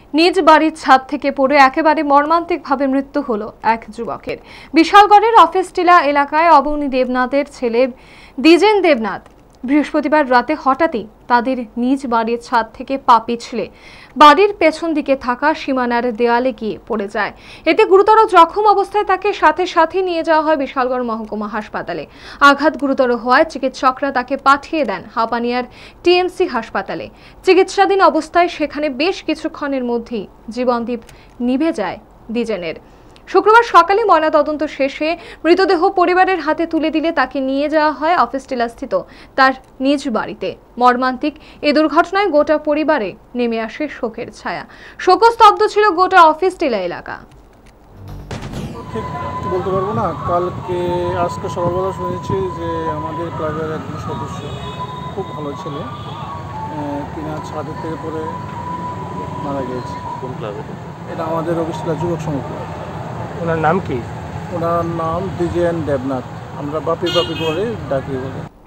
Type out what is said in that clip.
নিজ বাড়ির ছাদ থেকে পড়ে একেবারে মর্মান্তিকভাবে মৃত্যু হলো এক যুবকের। বিশালগড়ের অফিস টিলা এলাকায় অবনী দেবনাথের ছেলে দ্বিজেন দেবনাথ বৃহস্পতিবার রাতে হঠাৎই তাদের নিজ বাড়ির ছাদ থেকে পা পিছলে বাড়ির পেছন দিকে থাকা সীমানার দেয়ালে গিয়ে পড়ে যায়। এতে গুরুতর জখম অবস্থায় তাকে সাথে সাথে নিয়ে যাওয়া হয় বিশালগড় মহকুমা হাসপাতালে। আঘাত গুরুতর হওয়ায় চিকিৎসকরা তাকে পাঠিয়ে দেন হাপানিয়ার টিএমসি হাসপাতালে। চিকিৎসাধীন অবস্থায় সেখানে বেশ কিছুক্ষণের মধ্যেই জীবনদীপ নিভে যায় দ্বিজেনের। শুক্রবার সকালে ময়নাতদন্ত শেষে মৃতদেহ পরিবারের হাতে তুলে দিলে তাকে নিয়ে যাওয়া হয় অফিস টিলাস্থিত তার নিজ বাড়িতে। মর্মান্তিক এ দুর্ঘটনায় গোটা পরিবারে নেমে আসে শোকের ছায়া। শোকস্তব্ধ ছিল গোটা অফিস টিলা এলাকা। ঠিক বলতে পারবো না, আজকে সকালবেলা শুনেছি যে আমাদের ক্লাবের একজন সদস্য, খুব ভালো ছেলে, কিনা ছাদের থেকে পড়ে মারা গিয়েছে। কোন ক্লাবে? এটা আমাদের অফিস টিলা যুবক সংঘ। ওনার নাম কি? ওনার নাম দ্বিজেন দেবনাথ, আমরা বাপি করে ডাকি বলে।